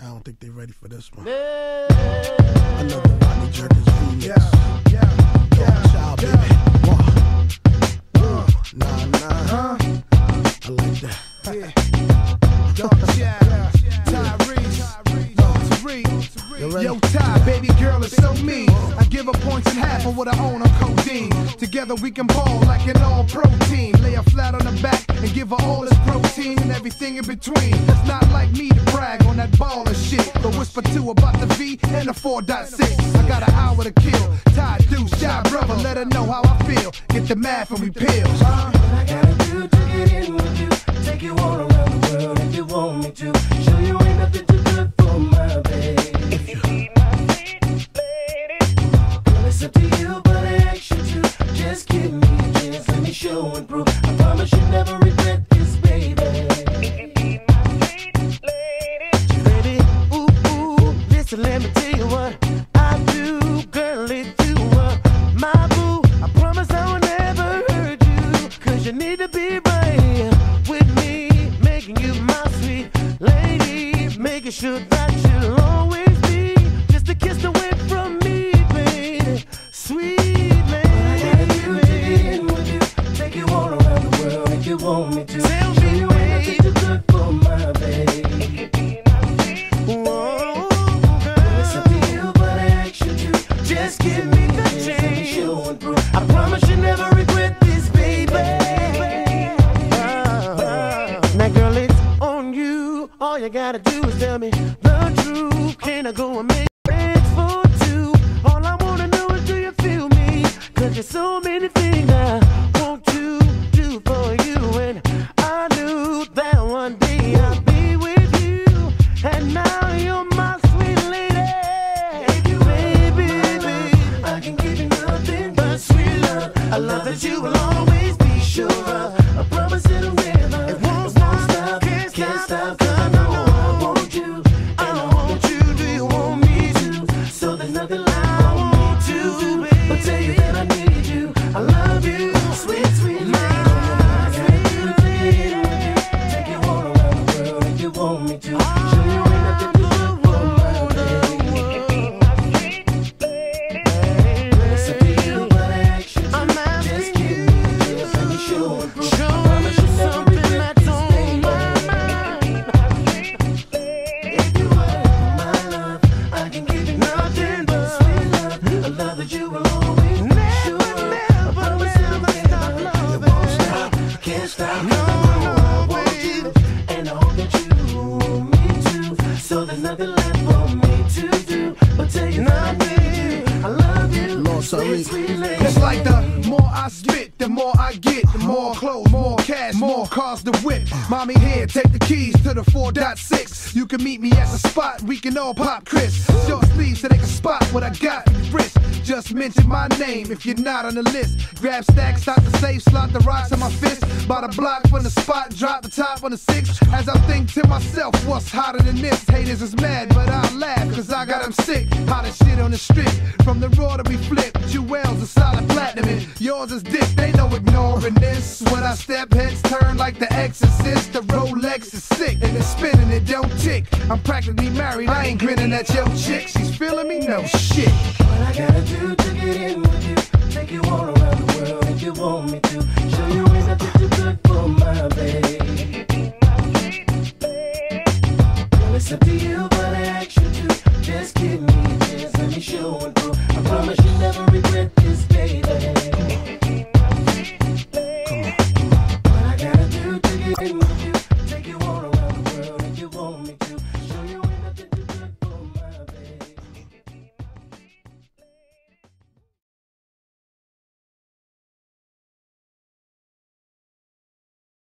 I don't think they ready for this one. Yeah. Another Rodney Jerkins remix. Yeah. Child, baby. Nah. I like that. Yo, Ty, baby girl is so mean. I give her points in half of what I own on codeine. Together we can ball like an all-pro team. Lay her flat on her back and give her all this protein and everything in between. It's not like me to brag on that ball of shit, but whisper to about the V and the 4.6. I got an hour to kill. Ty, Deuce, Shy brother, let her know how I feel. Get the math and we pills. What I gotta do to get in with you? Take you all around the world if you want me to. Show you ain't nothing too good for my baby. If you be my sweet lady, girl, it's up to you, but I ask you to just give me a chance, let me show and prove. I promise you never regret this, baby. If you be my sweet lady, baby, ooh, listen, let me tell you what I do, girl, it's you, my boo. I promise I will never hurt you, 'cause you need to be right with me, making you my sweet lady, making sure that you'll always be just a kiss away from me, baby, sweet lady. What I gotta do to get in with you? Take you all around the world if you want me to. Tell me you ain't nothing too good for my baby. It could be my sweet whoa, girl, it's up to you, but I ask you to just give me the chance, show and prove. I promise you never regret this, baby. Now, girl, it's on you. All you gotta do is tell me the truth. Can I go and make friends for two? All I wanna know is, do you feel me? 'Cause there's so many things I want to do for you. And I knew that one day I'd be with you. And now you're my sweet lady. Baby, I can give you nothing but sweet love. A love that you will always be sure of. I promise it'll never, it won't stop, can't stop, 'cause I know I want you, and I want you, do you want me to? So there's nothing left for me to do but tell you that I need you, I love you, sweet, sweet lady. Take you all around the world if you want me to. Show you ain't nothing too good for my baby. It could be my sweet lady. It's up to you, but I ask you to just give me a chance, let me show and prove. I promise you never regret this, baby. If you were my love, I can give you nothing but sweet love. A love that you will always be sure of. I promise it'll never, it won't stop, can't stop. 'Cause I know I want you, and I hope that you want me too. So there's nothing left for me to do but tell you that I need you, I love you, Lord, sorry. sweet, sweet lady. It's like the more I spit, the more I get. The more clothes, more cash, more cars to whip. Mommy here, take the keys to the 4.6. You can meet me at the spot, we can all pop Chris. Short sleeves so they can spot what I got for your wrist. Just mention my name if you're not on the list. Grab stacks, stop the safe, slot the rocks on my fist. By the block from the spot, drop the top on the 6. As I think to myself, what's hotter than this? Haters is mad, but I'll laugh, 'cause I got them sick. Hottest shit on the strip. From the raw to we flip. Jewels are solid platinum and yours is dick. They know ignoring this. When I step, heads turn like the Exorcist. The Rolex is sick and it's spinning, it don't tick. I'm practically married, I ain't grinning at your chick. She's feeling me? No shit. What I gotta do to get in with you? Take you all around the world if you want me to. Show you ain't nothing too good for my baby. Girl, it's up to you, but I ask you